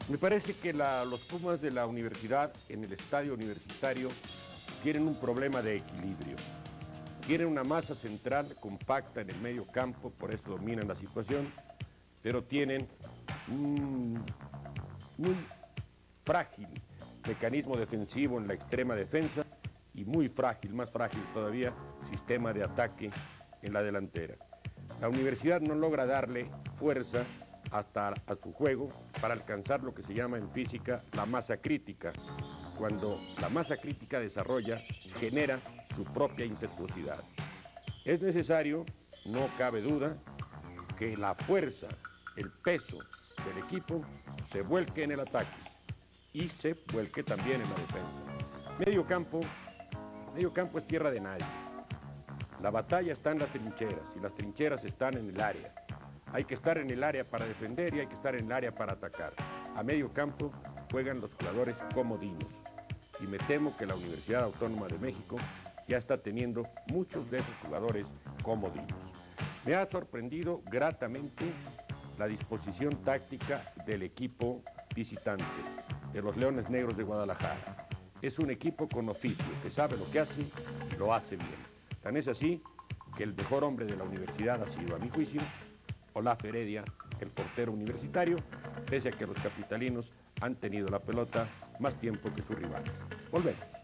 Me parece que los Pumas de la universidad en el estadio universitario tienen un problema de equilibrio. Tienen una masa central compacta en el medio campo, por eso dominan la situación, pero tienen un muy frágil mecanismo defensivo en la extrema defensa y muy frágil, más frágil todavía, sistema de ataque en la delantera. La universidad no logra darle fuerza hasta a su juego para alcanzar lo que se llama en física la masa crítica. Cuando la masa crítica desarrolla, genera su propia impetuosidad. Es necesario, no cabe duda, que la fuerza, el peso del equipo se vuelque en el ataque y se vuelque también en la defensa. Medio campo es tierra de nadie. La batalla está en las trincheras y las trincheras están en el área. Hay que estar en el área para defender y hay que estar en el área para atacar. A medio campo juegan los jugadores comodinos. Y me temo que la Universidad Autónoma de México ya está teniendo muchos de esos jugadores comodinos. Me ha sorprendido gratamente la disposición táctica del equipo visitante, de los Leones Negros de Guadalajara. Es un equipo con oficio, que sabe lo que hace y lo hace bien. Tan es así que el mejor hombre de la universidad ha sido, a mi juicio, Olaf Heredia, el portero universitario, pese a que los capitalinos han tenido la pelota más tiempo que sus rivales. Volvemos.